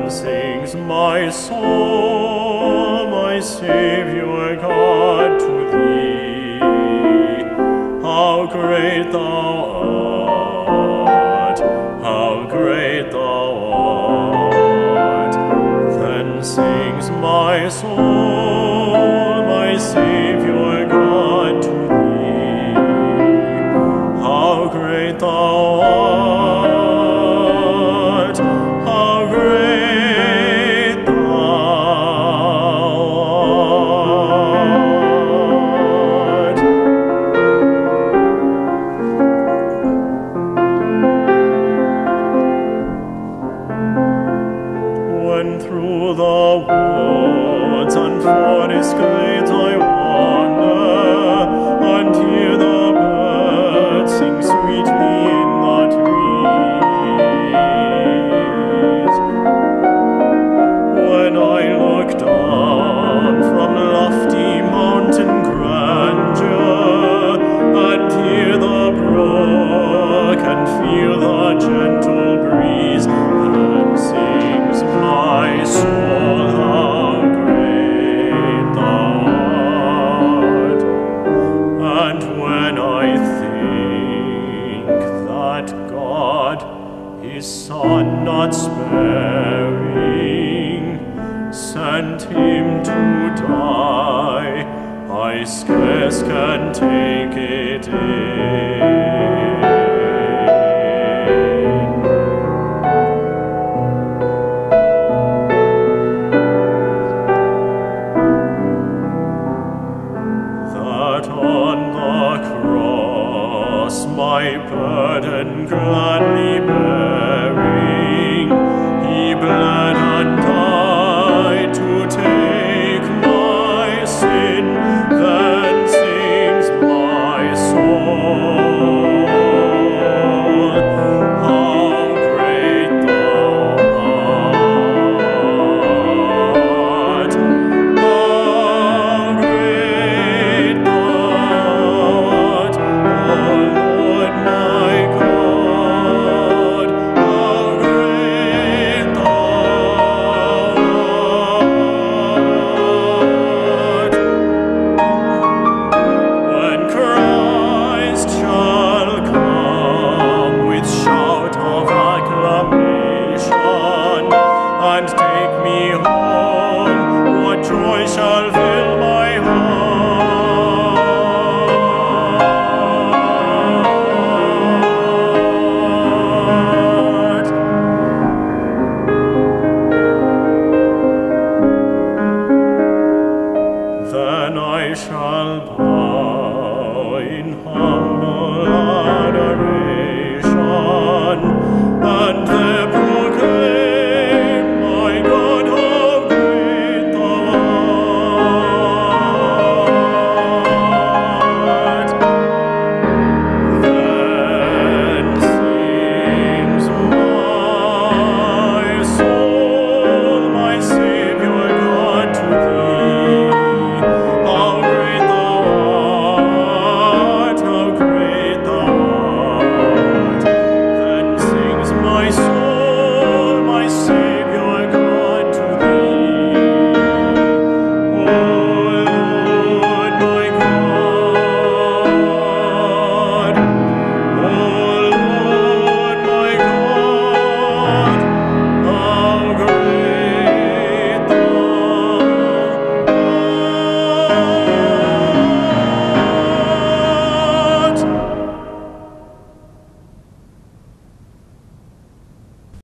sings my soul, my Saviour God, to thee. How great thou art, how great thou art. Then sings my soul, my Saviour God, to thee. How great thou art, how great thou art. When through the woods and forest glades I wander, and hear the birds sing sweetly in the trees. When I look down from lofty mountain grandeur, and hear the brook and feel the gentle breeze, then sings my soul, how great thou art. And when I think that God, his Son not sparing, sent him to die, I scarce can take it in.